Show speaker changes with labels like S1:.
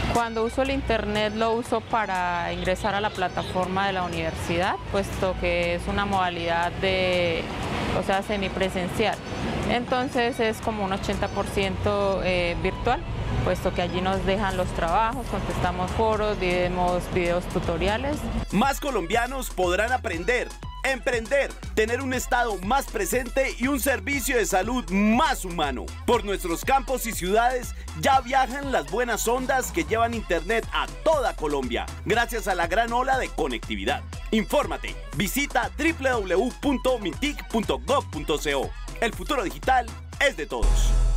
S1: Cuando uso el internet lo uso para ingresar a la plataforma de la universidad, puesto que es una modalidad semipresencial. Entonces es como un 80% virtual, puesto que allí nos dejan los trabajos, contestamos foros, vemos videos tutoriales.
S2: Más colombianos podrán aprender, emprender, tener un estado más presente y un servicio de salud más humano. Por nuestros campos y ciudades ya viajan las buenas ondas que llevan internet a toda Colombia, gracias a la gran ola de conectividad. Infórmate, visita www.mintic.gov.co. El futuro digital es de todos.